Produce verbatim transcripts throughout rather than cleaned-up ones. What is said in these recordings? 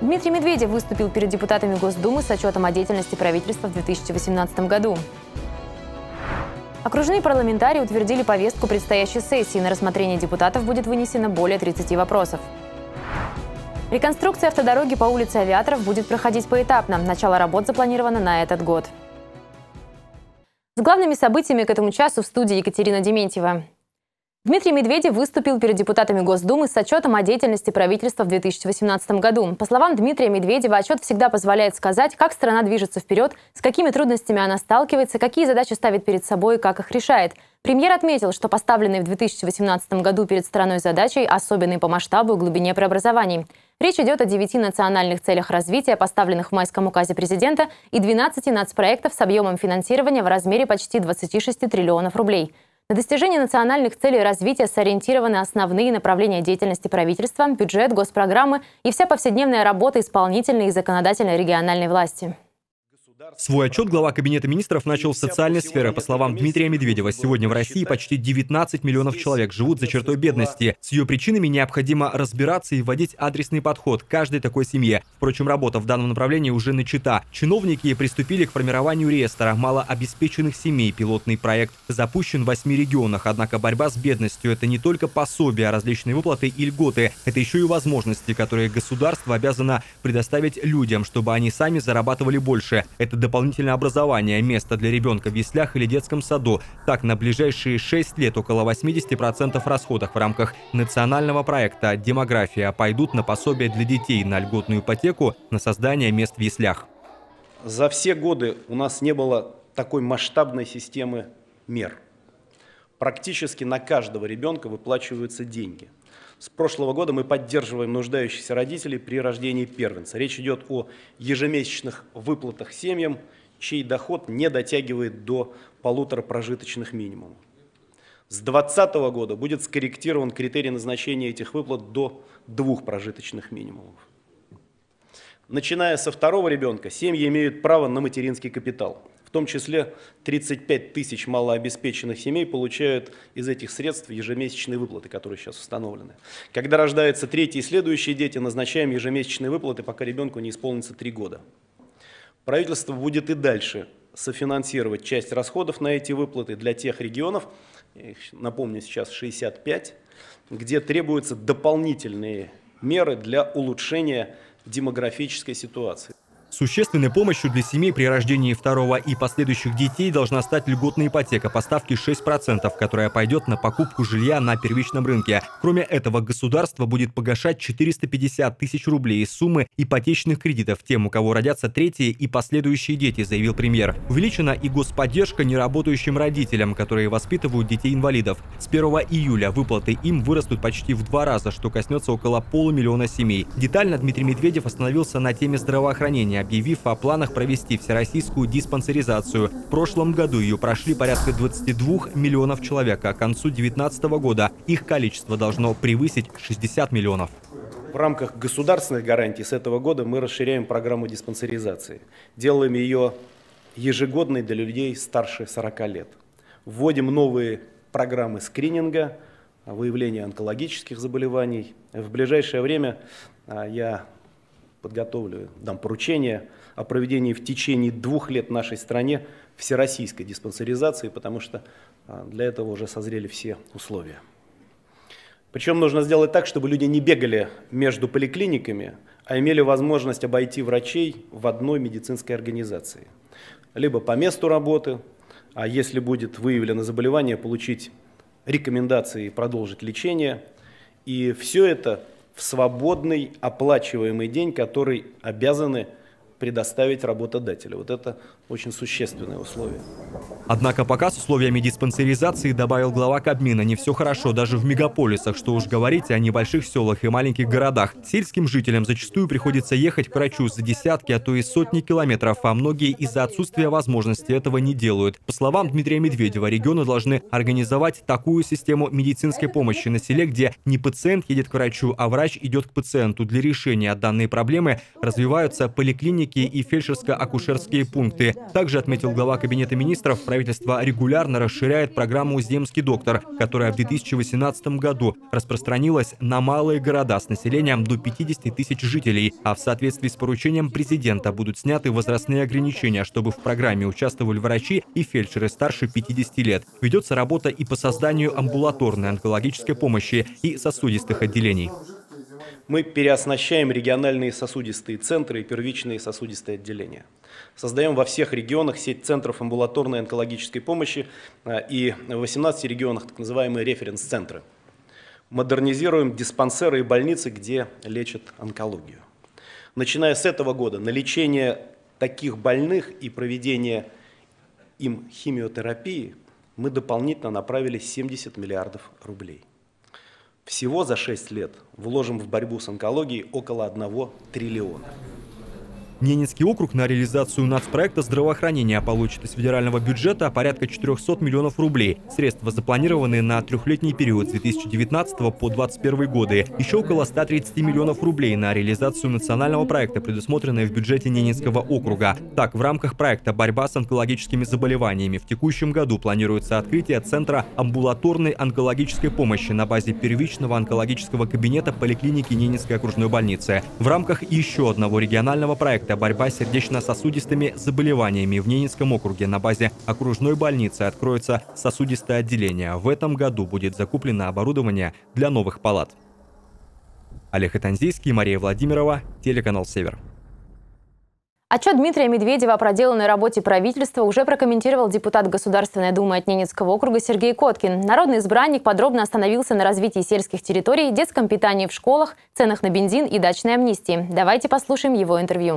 Дмитрий Медведев выступил перед депутатами Госдумы с отчетом о деятельности правительства в две тысячи восемнадцатом году. Окружные парламентарии утвердили повестку предстоящей сессии. На рассмотрение депутатов будет вынесено более тридцати вопросов. Реконструкция автодороги по улице Авиаторов будет проходить поэтапно. Начало работ запланировано на этот год. С главными событиями к этому часу в студии Екатерина Дементьева. Дмитрий Медведев выступил перед депутатами Госдумы с отчетом о деятельности правительства в две тысячи восемнадцатом году. По словам Дмитрия Медведева, отчет всегда позволяет сказать, как страна движется вперед, с какими трудностями она сталкивается, какие задачи ставит перед собой и как их решает. Премьер отметил, что поставленные в две тысячи восемнадцатом году перед страной задачей особенные по масштабу и глубине преобразований. Речь идет о девяти национальных целях развития, поставленных в майском указе президента, и двенадцати нацпроектов с объемом финансирования в размере почти двадцати шести триллионов рублей. На достижение национальных целей развития сориентированы основные направления деятельности правительства, бюджет, госпрограммы и вся повседневная работа исполнительной и законодательной региональной власти. Свой отчет глава Кабинета министров начал с социальной сферы. По словам Дмитрия Медведева, сегодня в России почти девятнадцать миллионов человек живут за чертой бедности. С ее причинами необходимо разбираться и вводить адресный подход к каждой такой семье. Впрочем, работа в данном направлении уже начата. Чиновники приступили к формированию реестра малообеспеченных семей. Пилотный проект запущен в восьми регионах. Однако борьба с бедностью – это не только пособия, различные выплаты и льготы. Это еще и возможности, которые государство обязано предоставить людям, чтобы они сами зарабатывали больше. Это дополнительное образование, место для ребенка в яслях или детском саду. Так, на ближайшие шесть лет около восьмидесяти процентов расходов в рамках национального проекта «Демография» пойдут на пособие для детей, на льготную ипотеку, на создание мест в яслях. За все годы у нас не было такой масштабной системы мер. Практически на каждого ребенка выплачиваются деньги. С прошлого года мы поддерживаем нуждающихся родителей при рождении первенца. Речь идет о ежемесячных выплатах семьям, чей доход не дотягивает до полутора прожиточных минимумов. С две тысячи двадцатого года будет скорректирован критерий назначения этих выплат до двух прожиточных минимумов. Начиная со второго ребенка, семьи имеют право на материнский капитал. В том числе тридцать пять тысяч малообеспеченных семей получают из этих средств ежемесячные выплаты, которые сейчас установлены. Когда рождаются третьи и следующие дети, назначаем ежемесячные выплаты, пока ребенку не исполнится три года. Правительство будет и дальше софинансировать часть расходов на эти выплаты для тех регионов, я их напомню, сейчас шестьдесят пять, где требуются дополнительные меры для улучшения демографической ситуации. Существенной помощью для семей при рождении второго и последующих детей должна стать льготная ипотека по ставке шесть процентов, которая пойдет на покупку жилья на первичном рынке. Кроме этого, государство будет погашать четыреста пятьдесят тысяч рублей из суммы ипотечных кредитов тем, у кого родятся третьи и последующие дети, заявил премьер. Увеличена и господдержка неработающим родителям, которые воспитывают детей-инвалидов. С первого июля выплаты им вырастут почти в два раза, что коснется около полумиллиона семей. Детально Дмитрий Медведев остановился на теме здравоохранения, объявив о планах провести всероссийскую диспансеризацию. В прошлом году ее прошли порядка двадцати двух миллионов человек, а к концу две тысячи девятнадцатого года их количество должно превысить шестьдесят миллионов. В рамках государственных гарантий с этого года мы расширяем программу диспансеризации. Делаем ее ежегодной для людей старше сорока лет. Вводим новые программы скрининга, выявления онкологических заболеваний. В ближайшее время я подготовлю, дам поручение о проведении в течение двух лет в нашей стране всероссийской диспансеризации, потому что для этого уже созрели все условия. Причем нужно сделать так, чтобы люди не бегали между поликлиниками, а имели возможность обойти врачей в одной медицинской организации. Либо по месту работы, а если будет выявлено заболевание, получить рекомендации продолжить лечение. И все это в свободный оплачиваемый день, который обязаны предоставить работодателю. Вот это очень существенное условие. Однако пока с условиями диспансеризации, добавил глава Кабмина, не все хорошо даже в мегаполисах, что уж говорить о небольших селах и маленьких городах. Сельским жителям зачастую приходится ехать к врачу за десятки, а то и сотни километров, а многие из-за отсутствия возможности этого не делают. По словам Дмитрия Медведева, регионы должны организовать такую систему медицинской помощи на селе, где не пациент едет к врачу, а врач идет к пациенту. Для решения данной проблемы развиваются поликлиники и фельдшерско-акушерские пункты. страны. Также, отметил глава Кабинета министров, правительство регулярно расширяет программу «Земский доктор», которая в две тысячи восемнадцатом году распространилась на малые города с населением до пятидесяти тысяч жителей, а в соответствии с поручением президента будут сняты возрастные ограничения, чтобы в программе участвовали врачи и фельдшеры старше пятидесяти лет. Ведется работа и по созданию амбулаторной онкологической помощи и сосудистых отделений. Мы переоснащаем региональные сосудистые центры и первичные сосудистые отделения. Создаем во всех регионах сеть центров амбулаторной онкологической помощи и в восемнадцати регионах так называемые референс-центры. Модернизируем диспансеры и больницы, где лечат онкологию. Начиная с этого года на лечение таких больных и проведение им химиотерапии мы дополнительно направили семьдесят миллиардов рублей. Всего за шесть лет вложим в борьбу с онкологией около одного триллиона. Ненецкий округ на реализацию нацпроекта здравоохранения получит из федерального бюджета порядка четырёхсот миллионов рублей. Средства запланированы на трехлетний период с две тысячи девятнадцатого по две тысячи двадцать первый годы. Еще около ста тридцати миллионов рублей на реализацию национального проекта, предусмотренные в бюджете Ненецкого округа. Так, в рамках проекта «Борьба с онкологическими заболеваниями» в текущем году планируется открытие Центра амбулаторной онкологической помощи на базе первичного онкологического кабинета поликлиники Ненецкой окружной больницы. В рамках еще одного регионального проекта «Борьба с сердечно-сосудистыми заболеваниями» в Ненецком округе на базе окружной больницы откроется сосудистое отделение. В этом году будет закуплено оборудование для новых палат. Олег Итанзийский, Мария Владимирова, телеканал «Север». Отчет Дмитрия Медведева о проделанной работе правительства уже прокомментировал депутат Государственной Думы от Ненецкого округа Сергей Коткин. Народный избранник подробно остановился на развитии сельских территорий, детском питании в школах, ценах на бензин и дачной амнистии. Давайте послушаем его интервью.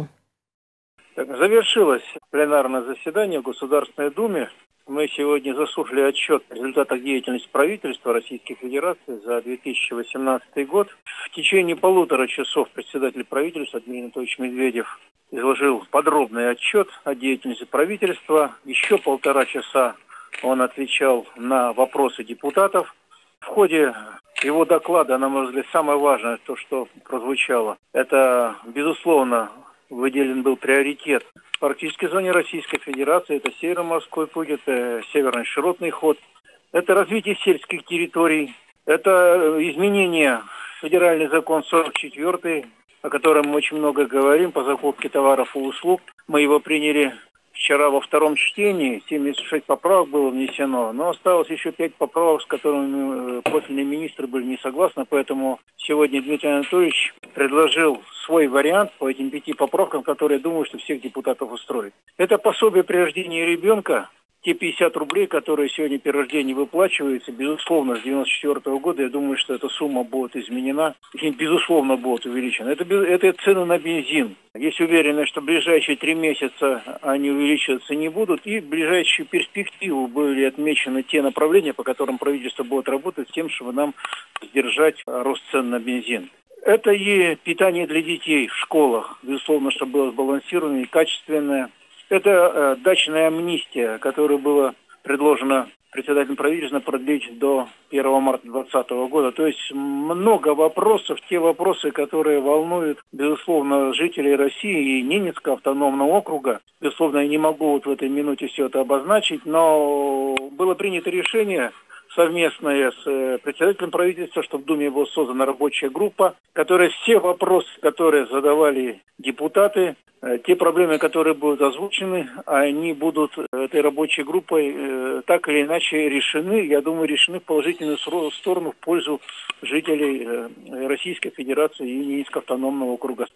Завершилось пленарное заседание в Государственной Думе. Мы сегодня заслушали отчет о результатах деятельности правительства Российской Федерации за две тысячи восемнадцатый год. В течение полутора часов председатель правительства Дмитрий Анатольевич Медведев изложил подробный отчет о деятельности правительства. Еще полтора часа он отвечал на вопросы депутатов. В ходе его доклада, на мой взгляд, самое важное, то, что прозвучало, это, безусловно, выделен был приоритет в арктической зоне Российской Федерации. Это Северо-морской путь, это Северный широтный ход, это развитие сельских территорий, это изменение федеральный закон сорок четвёртый, о котором мы очень много говорим, по закупке товаров и услуг. Мы его приняли вчера во втором чтении, семьдесят шесть поправок было внесено, но осталось еще пять поправок, с которыми профильные министры были не согласны, поэтому сегодня Дмитрий Анатольевич предложил свой вариант по этим пяти поправкам, которые, я думаю, что всех депутатов устроит. Это пособие при рождении ребенка, те пятьдесят рублей, которые сегодня при рождении выплачиваются, безусловно, с девяносто четвёртого года, я думаю, что эта сумма будет изменена и, безусловно, будет увеличена. Это, это цены на бензин. Есть уверенность, что в ближайшие три месяца они увеличиваться не будут, и в ближайшую перспективу были отмечены те направления, по которым правительство будет работать с тем, чтобы нам сдержать рост цен на бензин. Это и питание для детей в школах, безусловно, чтобы было сбалансированное и качественное. Это э, дачная амнистия, которая была предложена председателем правительства продлить до первого марта две тысячи двадцатого года. То есть много вопросов, те вопросы, которые волнуют, безусловно, жителей России и Ненецкого автономного округа. Безусловно, я не могу вот в этой минуте все это обозначить, но было принято решение совместное с председателем правительства, что в Думе была создана рабочая группа, которая все вопросы, которые задавали депутаты, те проблемы, которые будут озвучены, они будут этой рабочей группой так или иначе решены, я думаю, решены в положительную сторону в пользу жителей Российской Федерации и Ненецкого автономного округа.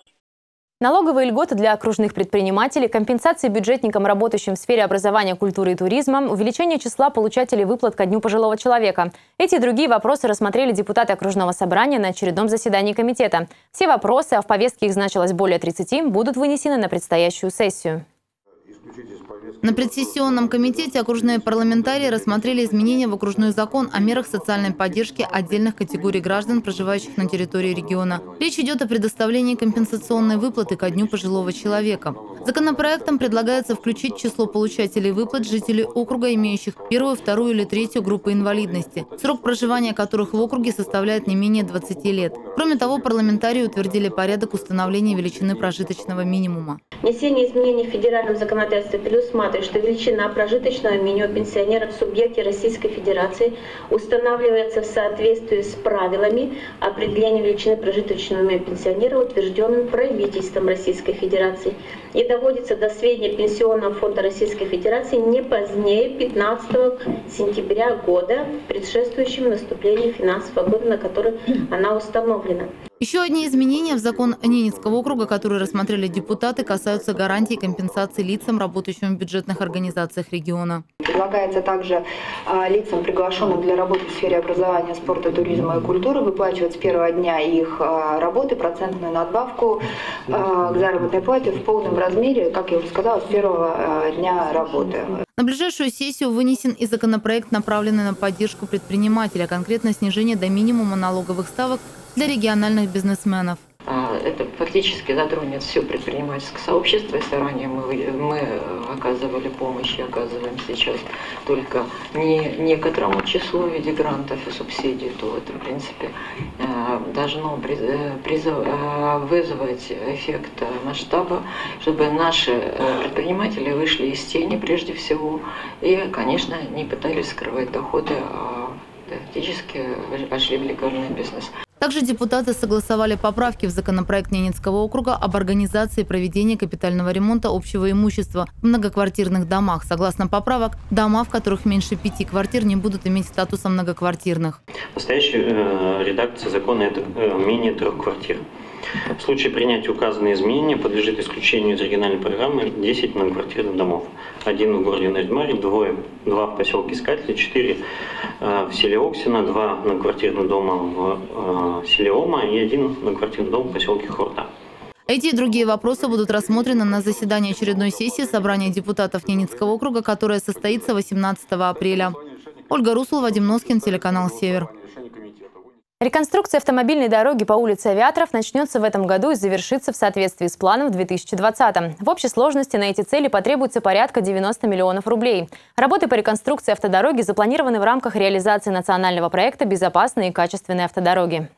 Налоговые льготы для окружных предпринимателей, компенсации бюджетникам, работающим в сфере образования, культуры и туризма, увеличение числа получателей выплат ко Дню пожилого человека. Эти и другие вопросы рассмотрели депутаты окружного собрания на очередном заседании комитета. Все вопросы, а в повестке их значилось более тридцати, будут вынесены на предстоящую сессию. На предсессионном комитете окружные парламентарии рассмотрели изменения в окружной закон о мерах социальной поддержки отдельных категорий граждан, проживающих на территории региона. Речь идет о предоставлении компенсационной выплаты ко Дню пожилого человека. Законопроектом предлагается включить в число получателей выплат жителей округа, имеющих первую, вторую или третью группы инвалидности, срок проживания которых в округе составляет не менее двадцати лет. Кроме того, парламентарии утвердили порядок установления величины прожиточного минимума. Внесение изменений в федеральном законодательстве предусматривает, что величина прожиточного минимума пенсионеров в субъекте Российской Федерации устанавливается в соответствии с правилами определения величины прожиточного минимума пенсионера, утвержденным правительством Российской Федерации, и доводится до сведения Пенсионного фонда Российской Федерации не позднее пятнадцатого сентября года, предшествующего наступлению финансового года, на который она установлена. Еще одни изменения в закон Ненецкого округа, которые рассмотрели депутаты, касаются гарантий компенсации лицам, работающим в бюджетных организациях региона. Предлагается также а, лицам, приглашенным для работы в сфере образования, спорта, туризма и культуры, выплачивать с первого дня их а, работы процентную надбавку а, к заработной плате в полном размере, как я уже сказала, с первого а, дня работы. На ближайшую сессию вынесен и законопроект, направленный на поддержку предпринимателя, а конкретно снижение до минимума налоговых ставок для региональных бизнесменов. Это фактически затронет все предпринимательское сообщество. Если ранее мы, мы оказывали помощь и оказываем сейчас только не некоторому числу в виде грантов и субсидий, то это, в принципе, должно вызвать эффект масштаба, чтобы наши предприниматели вышли из тени прежде всего и, конечно, не пытались скрывать доходы, а фактически вошли в легальный бизнес. Также депутаты согласовали поправки в законопроект Ненецкого округа об организации проведения капитального ремонта общего имущества в многоквартирных домах. Согласно поправок, дома, в которых меньше пяти квартир, не будут иметь статуса многоквартирных. Настоящая э, редакция закона – это э, менее трех квартир. В случае принятия указанные изменения подлежит исключению из региональной программы десять многоквартирных домов. Один в городе Нарьмаре, двое, два в поселке Искатели, четыре э, в селе Оксино, два многоквартирных дома в э, селе Ома и один многоквартирный дом в поселке Хорта. Эти и другие вопросы будут рассмотрены на заседании очередной сессии собрания депутатов Ненецкого округа, которое состоится восемнадцатого апреля. Ольга Русул, Вадим Носкин, телеканал «Север». Реконструкция автомобильной дороги по улице Авиаторов начнется в этом году и завершится в соответствии с планом в две тысячи двадцатом. В общей сложности на эти цели потребуется порядка девяноста миллионов рублей. Работы по реконструкции автодороги запланированы в рамках реализации национального проекта «Безопасные и качественные автодороги».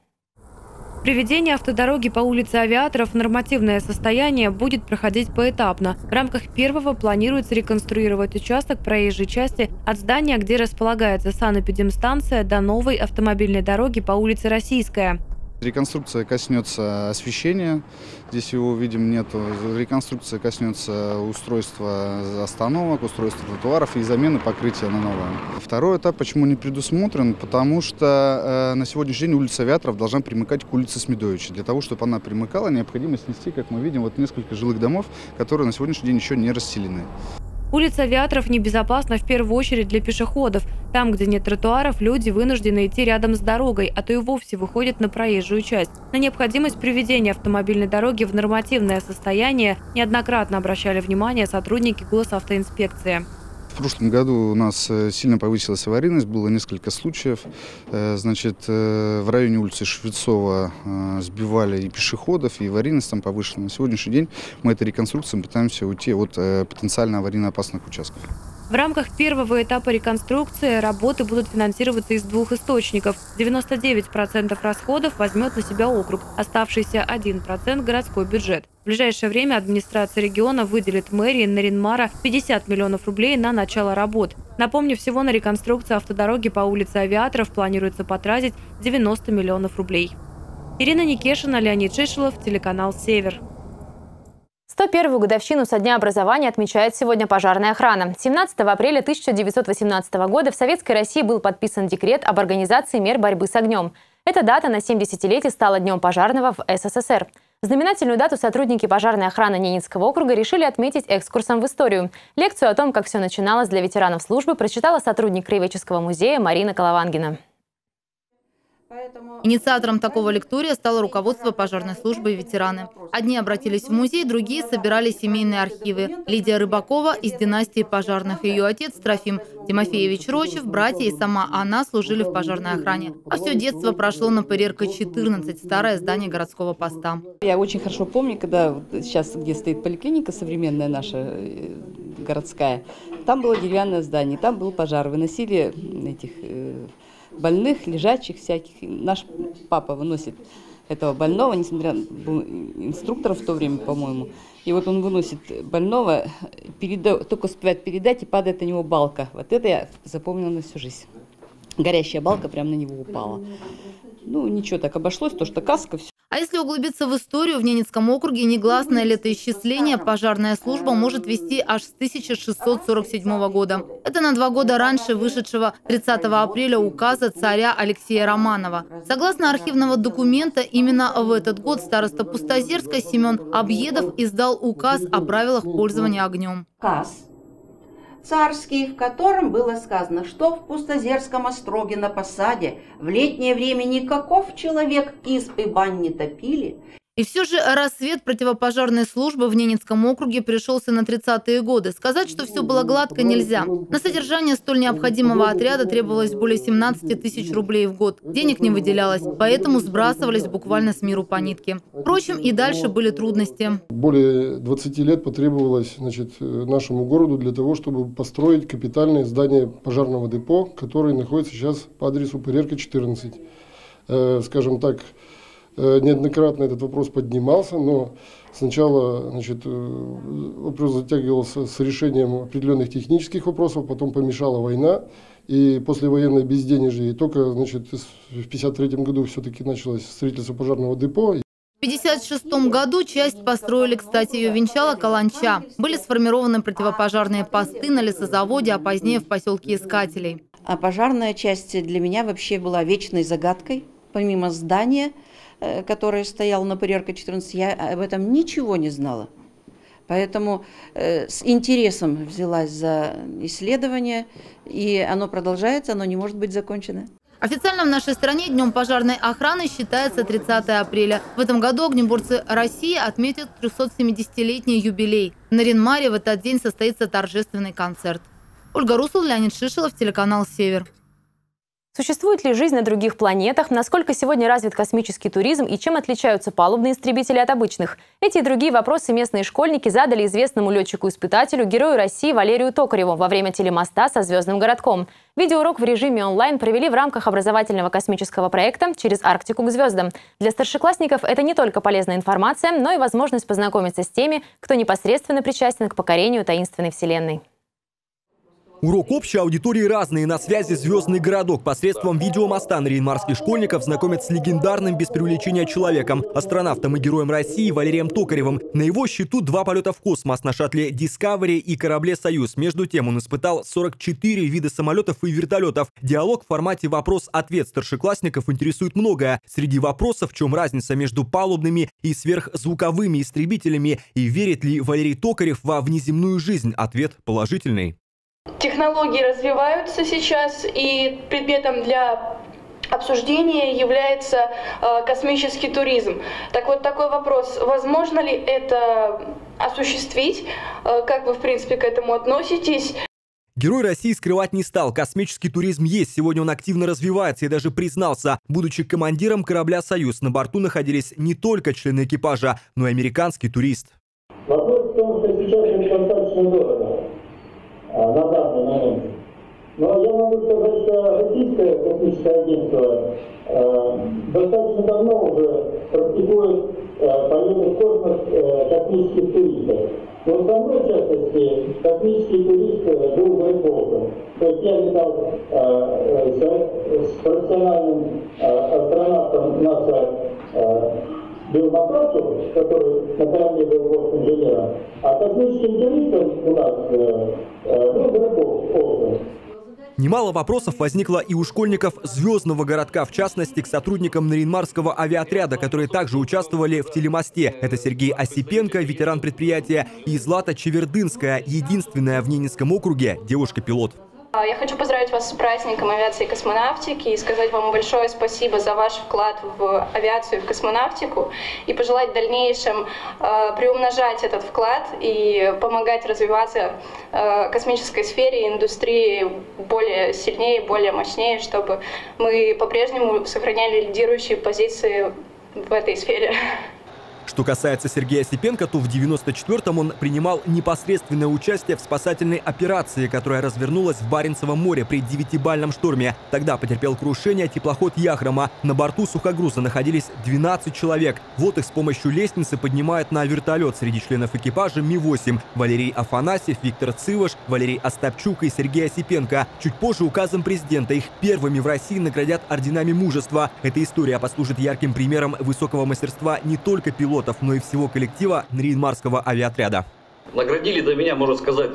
Приведение автодороги по улице Авиаторов в нормативное состояние будет проходить поэтапно. В рамках первого планируется реконструировать участок проезжей части от здания, где располагается санэпидемстанция, до новой автомобильной дороги по улице Российская. Реконструкция коснется освещения, здесь его, видим, нету. Реконструкция коснется устройства остановок, устройства тротуаров и замены покрытия на новое. Второй этап почему не предусмотрен? Потому что э, на сегодняшний день улица Авиаторов должна примыкать к улице Смедовича. Для того, чтобы она примыкала, необходимо снести, как мы видим, вот несколько жилых домов, которые на сегодняшний день еще не расселены. Улица Авиаторов небезопасна в первую очередь для пешеходов. Там, где нет тротуаров, люди вынуждены идти рядом с дорогой, а то и вовсе выходят на проезжую часть. На необходимость приведения автомобильной дороги в нормативное состояние неоднократно обращали внимание сотрудники госавтоинспекции. В прошлом году у нас сильно повысилась аварийность, было несколько случаев. Значит, в районе улицы Швецова сбивали и пешеходов, и аварийность там повышена. На сегодняшний день мы этой реконструкцией пытаемся уйти от потенциально аварийно опасных участков. В рамках первого этапа реконструкции работы будут финансироваться из двух источников. девяносто девять процентов расходов возьмет на себя округ, оставшийся один процент – городской бюджет. В ближайшее время администрация региона выделит мэрии Нарьмара пятьдесят миллионов рублей на начало работ. Напомню, всего на реконструкцию автодороги по улице Авиаторов планируется потратить девяносто миллионов рублей. Ирина Никешина, Леонид Шишелов, телеканал «Север». сто первую годовщину со дня образования отмечает сегодня пожарная охрана. семнадцатого апреля тысяча девятьсот восемнадцатого года в Советской России был подписан декрет об организации мер борьбы с огнем. Эта дата на семидесятилетие стала Днем пожарного в СССР. Знаменательную дату сотрудники пожарной охраны Ненецкого округа решили отметить экскурсом в историю. Лекцию о том, как все начиналось для ветеранов службы, прочитала сотрудник Краеведческого музея Марина Коловангина. Инициатором такого лектория стало руководство пожарной службы и ветераны. Одни обратились в музей, другие собирали семейные архивы. Лидия Рыбакова из династии пожарных. Ее отец Трофим Тимофеевич Рочев, братья и сама она служили в пожарной охране. А все детство прошло на ПРРК четырнадцать, старое здание городского поста. Я очень хорошо помню, когда вот сейчас, где стоит поликлиника современная наша, городская, там было деревянное здание, там был пожар. Выносили этих больных, лежачих всяких. Наш папа выносит этого больного, несмотря на был инструктор в то время, по-моему. И вот он выносит больного, переда... только успевает передать, и падает на него балка. Вот это я запомнила на всю жизнь. Горящая балка прямо на него упала. Ну, ничего, так обошлось, то, что каска, все. А если углубиться в историю, в Ненецком округе негласное летоисчисление пожарная служба может вести аж с тысяча шестьсот сорок седьмого года. Это на два года раньше вышедшего тридцатого апреля указа царя Алексея Романова. Согласно архивного документа, именно в этот год староста Пустозерска Семен Объедов издал указ о правилах пользования огнем. Указ царский, в котором было сказано, что в Пустозерском остроге на посаде в летнее время никаков человек изб и бань не топили. И все же рассвет противопожарной службы в Ненецком округе пришелся на тридцатые годы. Сказать, что все было гладко, нельзя. На содержание столь необходимого отряда требовалось более семнадцати тысяч рублей в год. Денег не выделялось, поэтому сбрасывались буквально с миру по нитке. Впрочем, и дальше были трудности. Более двадцати лет потребовалось, значит, нашему городу для того, чтобы построить капитальное здание пожарного депо, которое находится сейчас по адресу ПРРК четырнадцать. Э, скажем так, неоднократно этот вопрос поднимался, но сначала, значит, вопрос затягивался с решением определенных технических вопросов, потом помешала война, и послевоенное безденежье. И только, значит, в пятьдесят третьем году все-таки началось строительство пожарного депо. В пятьдесят шестом году часть построили, кстати, ее венчала Каланча. Были сформированы противопожарные посты на лесозаводе, а позднее в поселке Искателей. А пожарная часть для меня вообще была вечной загадкой. Помимо здания, который стоял на ПРРК четырнадцать, я об этом ничего не знала. Поэтому э, с интересом взялась за исследование, и оно продолжается, оно не может быть закончено. Официально в нашей стране Днем пожарной охраны считается тридцатое апреля. В этом году огнеборцы России отметят трехсотсемидесятилетний юбилей. В Нарьян-Маре в этот день состоится торжественный концерт. Ольга Русул, Леонид Шишелов, телеканал «Север». Существует ли жизнь на других планетах? Насколько сегодня развит космический туризм и чем отличаются палубные истребители от обычных? Эти и другие вопросы местные школьники задали известному летчику-испытателю, герою России Валерию Токареву во время телемоста со звездным городком. Видеоурок в режиме онлайн провели в рамках образовательного космического проекта «Через Арктику к звездам». Для старшеклассников это не только полезная информация, но и возможность познакомиться с теми, кто непосредственно причастен к покорению таинственной Вселенной. Урок общей аудитории разные. На связи звездный городок. Посредством видеомоста нарьян-марских школьников знакомят с легендарным без преувеличения человеком, астронавтом и героем России Валерием Токаревым. На его счету два полета в космос на шаттле Discovery и корабле «Союз». Между тем он испытал сорок четыре вида самолетов и вертолетов. Диалог в формате вопрос-ответ старшеклассников интересует многое. Среди вопросов, в чем разница между палубными и сверхзвуковыми истребителями и верит ли Валерий Токарев во внеземную жизнь? Ответ положительный. Технологии развиваются сейчас, и предметом для обсуждения является э, космический туризм. Так вот, такой вопрос: возможно ли это осуществить? Э, как вы, в принципе, к этому относитесь? Герой России скрывать не стал. Космический туризм есть. Сегодня он активно развивается и даже признался. Будучи командиром корабля «Союз», на борту находились не только члены экипажа, но и американский турист. Вопрос в том, что сейчас это достаточно дорого на данный момент. Но я могу сказать, что российское космическое агентство э, достаточно давно уже практикует э, полеты в космос э, космических туристов. Но со мной, в частности, космический турист был Гайползом. То есть я летал э, э, с профессиональным э, астронавтом НАСА э, Билл Маккарту, который на корабле был гост-инженером, а космическим туристом у нас э, э, был Гайполз. Немало вопросов возникло и у школьников звездного городка, в частности, к сотрудникам нарьян-марского авиаотряда, которые также участвовали в телемосте. Это Сергей Осипенко, ветеран предприятия, и Злата Чевердынская, единственная в Ненецком округе девушка-пилот. Я хочу поздравить вас с праздником авиации и космонавтики и сказать вам большое спасибо за ваш вклад в авиацию и в космонавтику и пожелать в дальнейшем э, приумножать этот вклад и помогать развиваться э, космической сфере и индустрии более сильнее, более мощнее, чтобы мы по-прежнему сохраняли лидирующие позиции в этой сфере. Что касается Сергея Осипенко, то в девяносто четвёртом он принимал непосредственное участие в спасательной операции, которая развернулась в Баренцевом море при девятибальном шторме. Тогда потерпел крушение теплоход «Яхрома». На борту сухогруза находились двенадцать человек. Вот их с помощью лестницы поднимают на вертолет. Среди членов экипажа Ми восемь. Валерий Афанасьев, Виктор Цываш, Валерий Остапчук и Сергей Осипенко. Чуть позже указом президента их первыми в России наградят орденами мужества. Эта история послужит ярким примером высокого мастерства не только пилотов, но и всего коллектива Мариинмарского авиаотряда. Наградили до меня, можно сказать,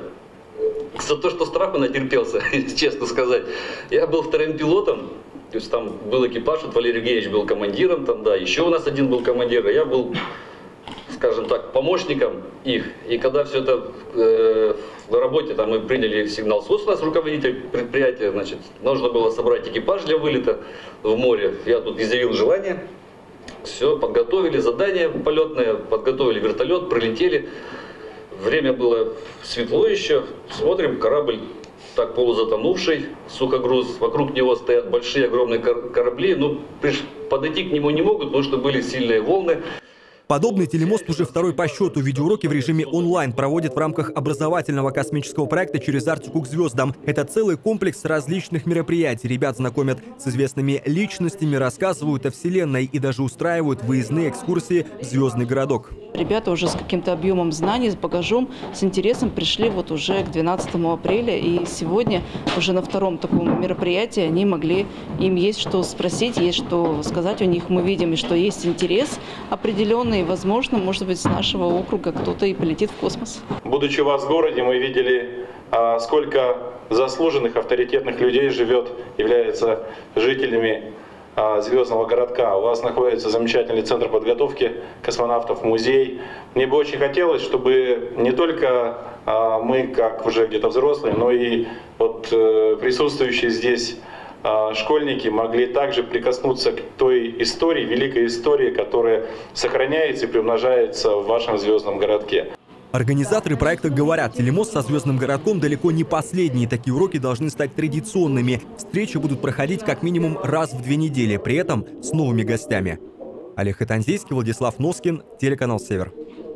за то, что страху натерпелся, честно сказать. Я был вторым пилотом, то есть там был экипаж, вот Валерий Евгеньевич был командиром, там, да, еще у нас один был командир, а я был, скажем так, помощником их. И когда все это э, в работе, там мы приняли сигнал СОС, у нас руководитель предприятия, значит, нужно было собрать экипаж для вылета в море. Я тут изъявил желание. Все, подготовили задание полетное, подготовили вертолет, прилетели. Время было светло еще. Смотрим, корабль так полузатонувший, сухогруз. Вокруг него стоят большие огромные корабли. Ну, подойти к нему не могут, потому что были сильные волны. Подобный телемост уже второй по счету. Видеоуроки в режиме онлайн проводят в рамках образовательного космического проекта «Через Арктику к звездам». Это целый комплекс различных мероприятий. Ребят знакомят с известными личностями, рассказывают о Вселенной и даже устраивают выездные экскурсии в звездный городок. Ребята уже с каким-то объемом знаний, с багажом, с интересом пришли вот уже к двенадцатому апреля. И сегодня уже на втором таком мероприятии они могли, им есть что спросить, есть что сказать. У них мы видим, что есть интерес определенный. И, возможно, может быть, с нашего округа кто-то и полетит в космос. Будучи у вас в городе, мы видели, сколько заслуженных, авторитетных людей живет, является жителями звездного городка. У вас находится замечательный центр подготовки космонавтов, музей. Мне бы очень хотелось, чтобы не только мы, как уже где-то взрослые, но и вот присутствующие здесь школьники могли также прикоснуться к той истории, великой истории, которая сохраняется и приумножается в вашем звездном городке. Организаторы проекта говорят, телемост со звездным городком далеко не последний. Такие уроки должны стать традиционными. Встречи будут проходить как минимум раз в две недели, при этом с новыми гостями. Олег Хатанзийский, Владислав Носкин, телеканал «Север».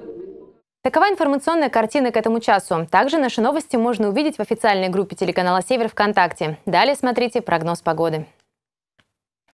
Такова информационная картина к этому часу. Также наши новости можно увидеть в официальной группе телеканала «Север» ВКонтакте. Далее смотрите прогноз погоды.